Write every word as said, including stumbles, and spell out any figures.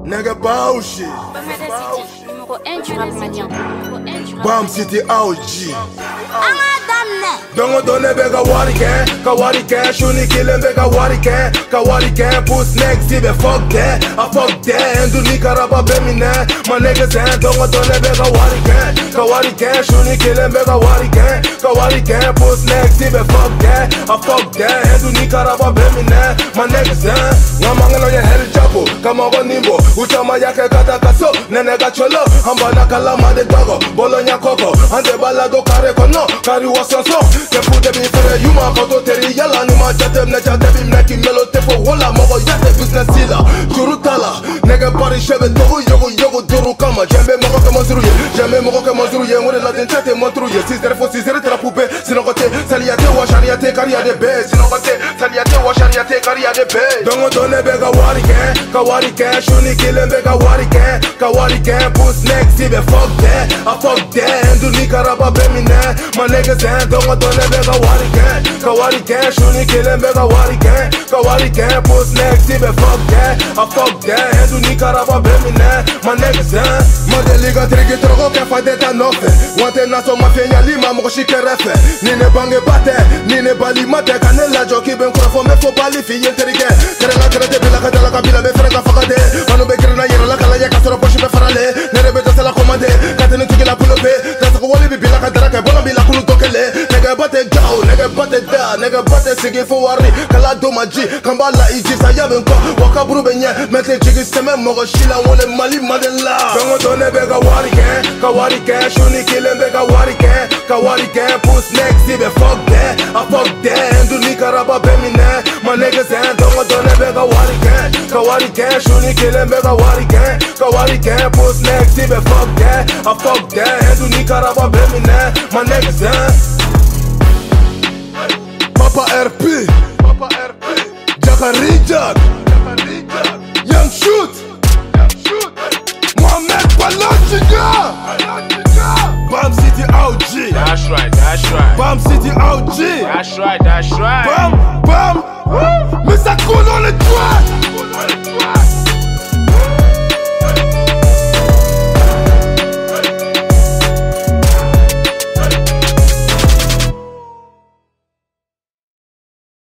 Nigga Bauchi. Numéro un du rap malien. Bam City O G. Dongo done bega wari can, ka wari can, shuni killing bega wari can, ka wari can, puss next be fuck that, I fuck that, and do nikaraba bemine, my niggas and dongo done bega wari can, ka wari can, shuni killing bega wari can, ka wari can, puss next be fuck that, I fuck that, and do nikaraba bemine, my niggas and, ngamanga no ya hell chapo, kama go nimbo, uchama yake kata kaso, nene gacholo, hamba nakalama de dogo, bolonya koko, ande balado kare kono, kari wasanso. Te fude mi fere yuma koto teri yala ni ma jate mne jate bim neki melo te fo wala mogo yate business sila juru tala nege bari shebe togo yogo yogo duru kama jembe mogo ke monzuru ye jembe mogo ke monzuru ye ngure la den chate montru ye sizere fo sizere te la poupe sino kote saliate wa shariate kariya de be sino kote saliate wa shariate kariya de be dongo done bega wari ken ka wari ken shuni kile bega wari ken ka wari ken puss next be fuck that I fuck that and do nikaraba be mine my niggas and dongo done bega wari can, ka wari can, shuni killing bega wari can, ka wari can, puss next be fuck that, I fuck that, and do nikaraba bemine, my niggas and mande liga trigi trogo ke fadeta nofe, wante naso mafia lima moko shikerefe, nine bange bate, nine bali mate, kanela joki ben kurafo me fo bali fi yenterige, kerela kerete bila kadala kabila be frega fakade, manu be kerena yera la kala ya kasoro poshi be farale, nere be dosela komande, katene tuki la pulope, tasako wali bi bila kadara ke bola bila kulu tokele, nigga bate go, nigga bate da, nigga bate sigi fo wari, kala do maji, kamba la iji sa yaben ko, waka buru benye, mete jigi seme mogo shila wole mali madela. Dongo done bega wari can, ka wari can, shuni killing bega wari can, ka wari can, puss next be fuck that, I fuck that, and do nikaraba bemine, my niggas and dongo done bega wari can, ka wari can, shuni killing bega wari can, ka wari can, puss next be fuck that, I fuck that, and do nikaraba bemine, my niggas and Papa R P, Papa R P, Jaka Rijak, Young Shoot, Mohamed Balochiga, Bam City O G. That's right, that's right. Bam City O G. That's right, that's right. Bam.